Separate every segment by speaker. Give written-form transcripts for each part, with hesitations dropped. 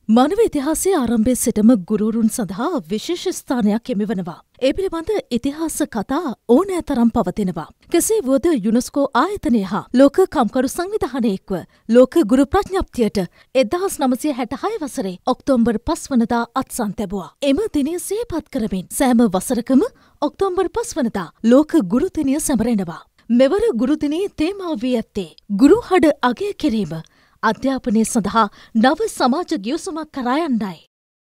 Speaker 1: මානව ඉතිහාසයේ ආරම්භයේ සිටම ගුරුවරුන් සඳහා විශේෂ ස්ථානයක් හිමිවනවා. ඒ පිළිබඳ ඉතිහාස කතා ඕනෑ තරම් පවතිනවා. කෙසේ වුවද යුනෙස්කෝ ආයතනය හා ලෝක කම්කරු සංවිධානය එක්ව ලෝක ගුරු ප්‍රඥප්තියට 1966 වසරේ ඔක්තෝබර් 5 වනදා අත්සන් තැබුවා. එම දිනය සිහිපත් කරමින් සෑම වසරකම ඔක්තෝබර් 5 වනදා ලෝක ගුරු දිනය සැමරෙනවා. මෙවර ගුරු දිනයේ තේමාව වී ඇත්තේ ගුරු හඩ අගය කිරීම. අධ්‍යාපනය සඳහා නව සමාජ ගිවිසුමක් කරා යන්නයි.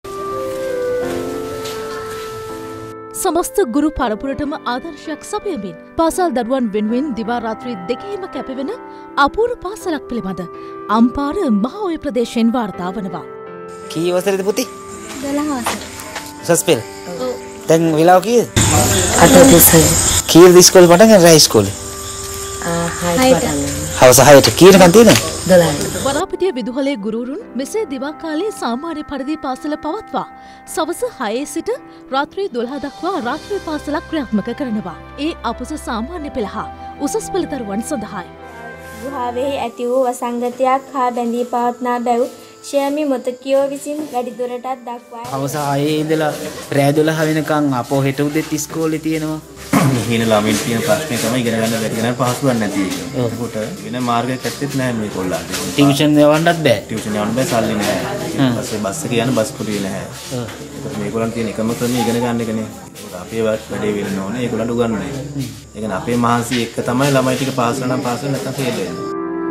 Speaker 1: සමස්ත ගුරු පරපුරටම ආදර්ශයක් සපයමින් පාසල් දරුවන් වෙනුවෙන් දිවා රාත්‍රී දෙකේම කැපවෙන අපූර්ව පාසලක් පිළිබඳ අම්පාර මහඔය ප්‍රදේශයෙන් වාර්තා වනවා.
Speaker 2: කී වසරේද පුතේ?
Speaker 3: 12 වසර.
Speaker 2: උසස් පෙළ. දැන් වෙලාව කීයද?
Speaker 3: 8:30.
Speaker 2: කීයද ඉස්කෝලේ පටන් ගන්න රෑ ඉස්කෝලේ?
Speaker 3: 6ට.
Speaker 2: හවස 6ට කීයටකන් තියෙනවද?
Speaker 3: 12ට.
Speaker 1: වරාපිටිය විදුහලේ ගුරුවරුන් මෙසේ දිවා කාලයේ සාමාන්‍ය පරිදි පාසල පවත්වා සවස 6 සිට රාත්‍රී 12 දක්වා රාත්‍රී පාසලක් ක්‍රියාත්මක කරනවා. ඒ අපොස සාමාන්‍ය පෙළ හා උසස් පෙළ දරුවන් සඳහායි.
Speaker 4: ගුහාවෙහි ඇති වූ වසංගතයක් හා බැඳී පවත්නා බැව් ෂර්මි මොතකියෝ විසින් වැඩිදුරටත් දක්වයි.
Speaker 2: හවස 6 ඉඳලා රෑ 12 වෙනකන් අපෝ හෙට උදේත් ඉස්කෝලේ තියෙනවා.
Speaker 5: හින ළමින් තියෙන ප්‍රශ්නේ තමයි ඉගෙන ගන්න බැරි කෙනා පහසුවක් නැති එක. ඒකට වෙන මාර්ගයක් ඇත්තෙත් නැහැ මේ කොල්ලන්ට.
Speaker 2: ටියුෂන් යවන්නත් බෑ.
Speaker 5: ටියුෂන් යවන්න බෑ සල්ලි නැහැ. ඊපස්සේ බස් එකේ යන බස් කුලිය නැහැ. ඒකට මේගොල්ලන් තියෙන එකම ක්‍රමය ඉගෙන ගන්න එකනේ. ඒකට අපේ වැඩේ වෙන්න ඕනේ. ඒගොල්ලන්ට උගන්වන්නේ. ඒ කියන්නේ අපේ මහන්සි එක තමයි ළමයි ටික පාස් කරනවා නම් පාස් වෙන්න නැත්නම් ෆේල් වෙනවා.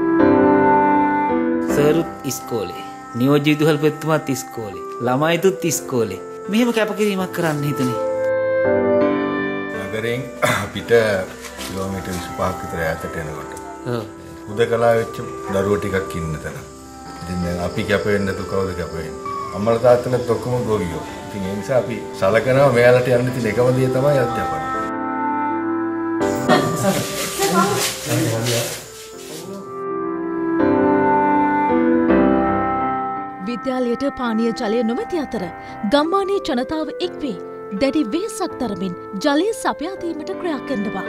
Speaker 2: සරුත් ඉස්කෝලේ. නියෝජ්‍ය විදුහල්පතිතුමාත් ඉස්කෝලේ. ළමයිතුත් ඉස්කෝලේ. මෙහෙම කැපකිරීමක් කරන්න හිතුනේ.
Speaker 6: නගරෙන් අපිට කිලෝමීටර් 25ක් විතර ඈතට යනකොට. හුදකලා වෙච්ච දරුවෝ ටිකක් ඉන්න තැන. ඉතින් දැන් අපි කැප වෙන්නේ නැතු කවුද කැප වෙන්නේ? අම්මලා තාත්තලාත් ඔක්කොම ගොවියෝ. ඉතින් ඒ නිසා අපි සලකනවා මෙයාලට යන්න තියෙන එකම දේ තමයි අධ්‍යාපනය.
Speaker 1: විද්‍යාලයට පානීය ජලය නොමැති අතර ගම්මානයේ ජනතාව එක්වී දැඩි වෙහෙසක් දරමින් ජලය සපයා දීමට ක්‍රියා කරනවා.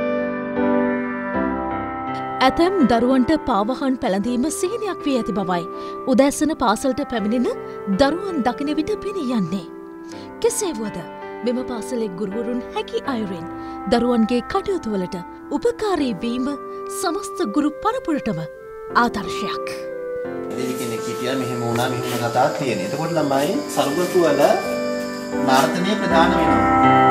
Speaker 1: ඇතැම් දරුවන්ට පාවහන් පැළඳීම සිහිනයක් වී ඇති බවයි උදෑසන පාසලට පැමිණෙන දරුවන් දකින විට පෙනී යන්නේ. කෙසේ වුවද මෙම පාසලේ ගුරුවරුන් හැකි අයුරින් දරුවන්ගේ කටයුතු වලට උපකාරී වීම සමස්ත ගුරු පරපුරටම ආදර්ශයක්.
Speaker 7: දෙවි කෙනෙක් හිටියා මෙහෙම වුණා මෙහෙම කතාවක් තියෙන. එතකොට ළමයි සරුගතු වල නර්තනයේ ප්‍රධාන වෙනවා.